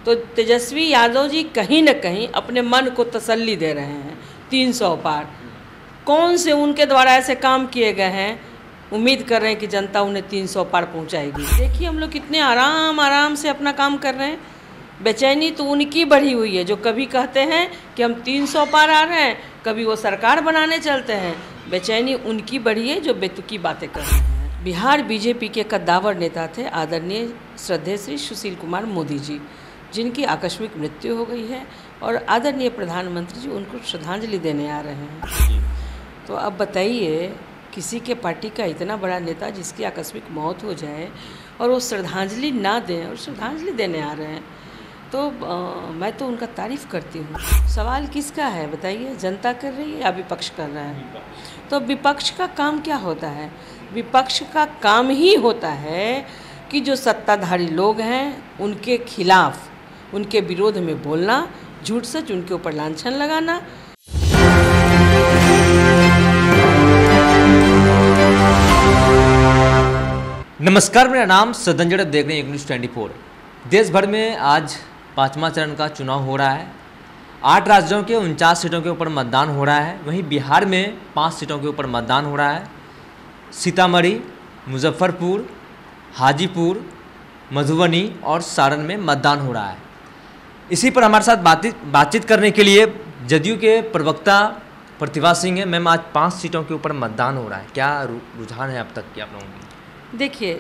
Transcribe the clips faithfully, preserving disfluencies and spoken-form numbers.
तो तेजस्वी यादव जी कहीं न कहीं अपने मन को तसल्ली दे रहे हैं। तीन सौ पार कौन से उनके द्वारा ऐसे काम किए गए हैं, उम्मीद कर रहे हैं कि जनता उन्हें तीन सौ पार पहुंचाएगी। देखिए हम लोग कितने आराम आराम से अपना काम कर रहे हैं। बेचैनी तो उनकी बढ़ी हुई है जो कभी कहते हैं कि हम तीन सौ पार आ रहे हैं, कभी वो सरकार बनाने चलते हैं। बेचैनी उनकी बढ़ी है जो बेतुकी बातें कर रहे हैं। बिहार बीजेपी के कद्दावर नेता थे आदरणीय श्रद्धेय श्री सुशील कुमार मोदी जी, जिनकी आकस्मिक मृत्यु हो गई है और आदरणीय प्रधानमंत्री जी उनको श्रद्धांजलि देने आ रहे हैं। तो अब बताइए, किसी के पार्टी का इतना बड़ा नेता जिसकी आकस्मिक मौत हो जाए और वो श्रद्धांजलि ना दें और श्रद्धांजलि देने आ रहे हैं, तो आ, मैं तो उनका तारीफ़ करती हूँ। सवाल किसका है बताइए, जनता कर रही है या विपक्ष कर रहा है? तो विपक्ष का काम क्या होता है? विपक्ष का काम ही होता है कि जो सत्ताधारी लोग हैं उनके खिलाफ, उनके विरोध में बोलना, झूठ सच उनके ऊपर लांछन लगाना। नमस्कार, मेरा नाम सदन, आप देख रहे हैं न्यूज़ चौबीस। देश भर में आज पाँचवा चरण का चुनाव हो रहा है। आठ राज्यों के उनचास सीटों के ऊपर मतदान हो रहा है। वहीं बिहार में पाँच सीटों के ऊपर मतदान हो रहा है। सीतामढ़ी, मुजफ्फरपुर, हाजीपुर, मधुबनी और सारण में मतदान हो रहा है। इसी पर हमारे साथ बातचीत बातचीत करने के लिए जदयू के प्रवक्ता प्रतिभा सिंह है। मैम, आज पाँच सीटों के ऊपर मतदान हो रहा है, क्या रुझान है अब तक की आप लोगों की? देखिए,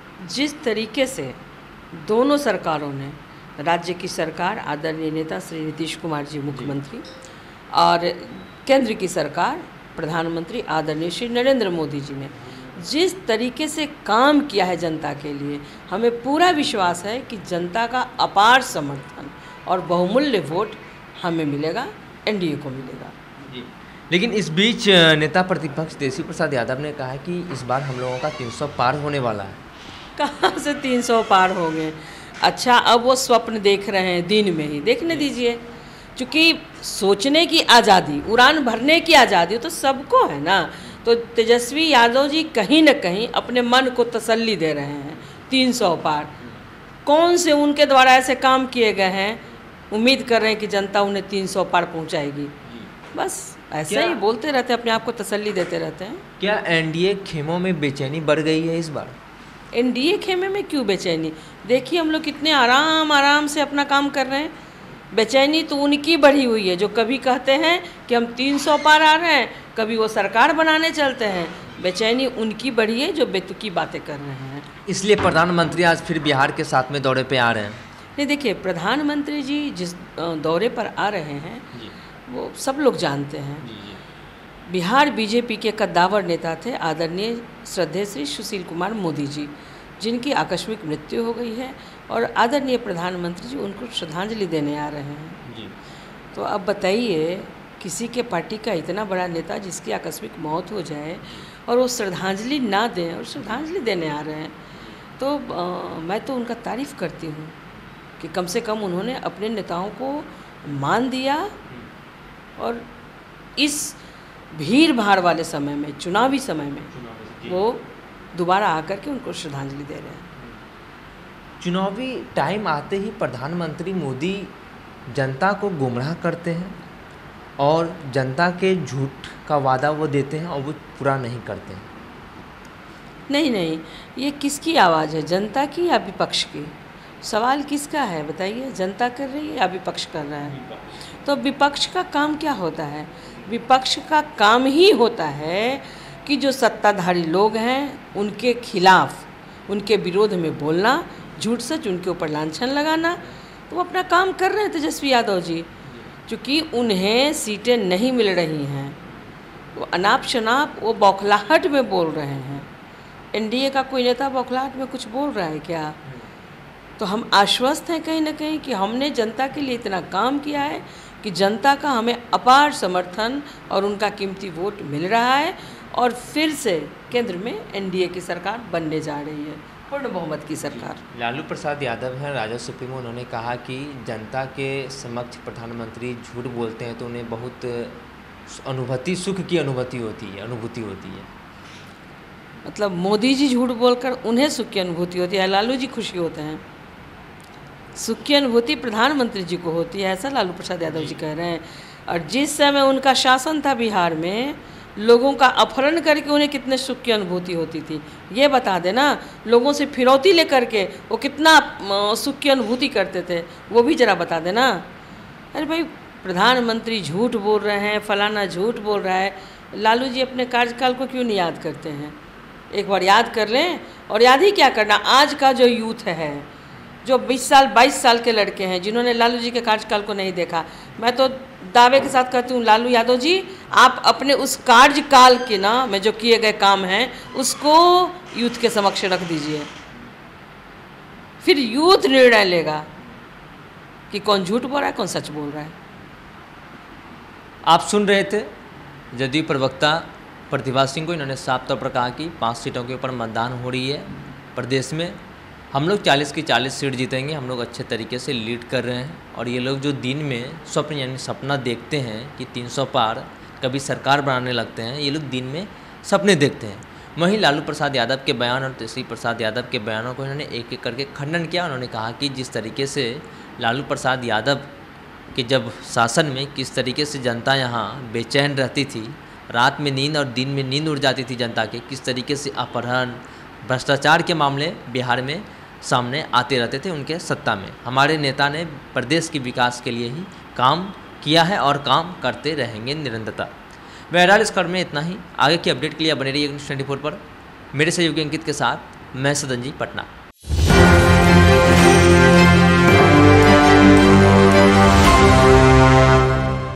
जिस तरीके से दोनों सरकारों ने, राज्य की सरकार आदरणीय नेता श्री नीतीश कुमार जी मुख्यमंत्री और केंद्र की सरकार प्रधानमंत्री आदरणीय श्री नरेंद्र मोदी जी ने जिस तरीके से काम किया है जनता के लिए, हमें पूरा विश्वास है कि जनता का अपार समर्थन और बहुमूल्य वोट हमें मिलेगा, एनडीए को मिलेगा। जी, लेकिन इस बीच नेता प्रतिपक्ष तेजस्वी प्रसाद यादव ने कहा है कि इस बार हम लोगों का तीन सौ पार होने वाला है। कहाँ से तीन सौ पार हो गए? अच्छा, अब वो स्वप्न देख रहे हैं, दिन में ही देखने दीजिए। क्योंकि सोचने की आज़ादी, उड़ान भरने की आज़ादी तो सबको है ना। तो तेजस्वी यादव जी कहीं न कहीं अपने मन को तसल्ली दे रहे हैं। तीन सौ पार कौन से उनके द्वारा ऐसे काम किए गए हैं, उम्मीद कर रहे हैं कि जनता उन्हें तीन सौ पार पहुंचाएगी। बस ऐसे ही बोलते रहते हैं, अपने आप को तसल्ली देते रहते हैं। क्या एनडीए खेमों में बेचैनी बढ़ गई है इस बार? एनडीए खेमे में क्यों बेचैनी? देखिए हम लोग कितने आराम आराम से अपना काम कर रहे हैं। बेचैनी तो उनकी बढ़ी हुई है जो कभी कहते हैं कि हम तीन सौ पार आ रहे हैं, कभी वो सरकार बनाने चलते हैं। बेचैनी उनकी बढ़ी है जो बेतुकी बातें कर रहे हैं। इसलिए प्रधानमंत्री आज फिर बिहार के साथ में दौरे पे आ रहे हैं। नहीं, देखिए, प्रधानमंत्री जी जिस दौरे पर आ रहे हैं वो सब लोग जानते हैं। जी, जी। बिहार बीजेपी के कद्दावर नेता थे आदरणीय श्रद्धेय श्री सुशील कुमार मोदी जी, जिनकी आकस्मिक मृत्यु हो गई है और आदरणीय प्रधानमंत्री जी उनको श्रद्धांजलि देने आ रहे हैं। जी। तो अब बताइए, किसी के पार्टी का इतना बड़ा नेता जिसकी आकस्मिक मौत हो जाए और वो श्रद्धांजलि ना दें और श्रद्धांजलि देने आ रहे हैं, तो आ, मैं तो उनका तारीफ़ करती हूँ कि कम से कम उन्होंने अपने नेताओं को मान दिया और इस भीड़ भाड़ वाले समय में, चुनावी समय में, वो दोबारा आकर के उनको श्रद्धांजलि दे रहे हैं। चुनावी टाइम आते ही प्रधानमंत्री मोदी जनता को गुमराह करते हैं और जनता के झूठ का वादा वो देते हैं और वो पूरा नहीं करते हैं। नहीं नहीं, ये किसकी आवाज़ है, जनता की या विपक्ष की? सवाल किसका है बताइए, जनता कर रही है या विपक्ष कर रहा है? तो विपक्ष का काम क्या होता है? विपक्ष का काम ही होता है कि जो सत्ताधारी लोग हैं उनके खिलाफ, उनके विरोध में बोलना, झूठ सच उनके ऊपर लांछन लगाना। तो वो अपना काम कर रहे हैं तेजस्वी यादव जी। क्योंकि उन्हें सीटें नहीं मिल रही हैं, वो अनाप शनाप, वो बौखलाहट में बोल रहे हैं। एनडीए का कोई नेता बौखलाहट में कुछ बोल रहा है क्या? तो हम आश्वस्त हैं कहीं ना कहीं कि हमने जनता के लिए इतना काम किया है कि जनता का हमें अपार समर्थन और उनका कीमती वोट मिल रहा है और फिर से केंद्र में एनडीए की सरकार बनने जा रही है, पूर्ण बहुमत की सरकार। लालू प्रसाद यादव हैं राजद सुप्रीमो, उन्होंने कहा कि जनता के समक्ष प्रधानमंत्री झूठ बोलते हैं तो उन्हें बहुत अनुभूति, सुख की अनुभूति होती है अनुभूति होती है मतलब मोदी जी झूठ बोलकर उन्हें सुख की अनुभूति होती है, लालू जी खुशी होते हैं? सुख की अनुभूति प्रधानमंत्री जी को होती है, ऐसा लालू प्रसाद यादव जी कह रहे हैं। और जिस समय उनका शासन था बिहार में, लोगों का अपहरण करके उन्हें कितने सुख की अनुभूति होती थी, ये बता देना। लोगों से फिरौती लेकर के वो कितना सुख की अनुभूति करते थे, वो भी जरा बता देना। अरे भाई, प्रधानमंत्री झूठ बोल रहे हैं, फलाना झूठ बोल रहा है, लालू जी अपने कार्यकाल को क्यों नहीं याद करते हैं? एक बार याद कर लें। और याद ही क्या करना, आज का जो यूथ है, जो बीस साल बाईस साल के लड़के हैं जिन्होंने लालू जी के कार्यकाल को नहीं देखा, मैं तो दावे के साथ कहती हूँ, लालू यादव जी आप अपने उस कार्यकाल के ना में जो किए गए काम हैं उसको यूथ के समक्ष रख दीजिए, फिर यूथ निर्णय लेगा कि कौन झूठ बोल रहा है, कौन सच बोल रहा है। आप सुन रहे थे जदयू प्रवक्ता प्रतिभा सिंह को। इन्होंने साफ तौर पर कहा कि पाँच सीटों के ऊपर मतदान हो रही है प्रदेश में, हम लोग चालीस की चालीस सीट जीतेंगे, हम लोग अच्छे तरीके से लीड कर रहे हैं। और ये लोग जो दिन में स्वप्न यानी सपना देखते हैं कि तीन सौ पार कभी सरकार बनाने लगते हैं, ये लोग दिन में सपने देखते हैं। वहीं लालू प्रसाद यादव के बयान और तेजस्वी प्रसाद यादव के बयानों को इन्होंने एक एक करके खंडन किया। उन्होंने कहा कि जिस तरीके से लालू प्रसाद यादव के जब शासन में किस तरीके से जनता यहाँ बेचैन रहती थी, रात में नींद और दिन में नींद उड़ जाती थी जनता के, किस तरीके से अपहरण भ्रष्टाचार के मामले बिहार में सामने आते रहते थे उनके सत्ता में। हमारे नेता ने प्रदेश के विकास के लिए ही काम किया है और काम करते रहेंगे निरंतरता। बहरहाल इस खबर में इतना ही। आगे की अपडेट के लिए बने रहिए न्यूज़ चौबीस पर। मेरे सहयोगी अंकित के साथ मैं सदन जी, पटना।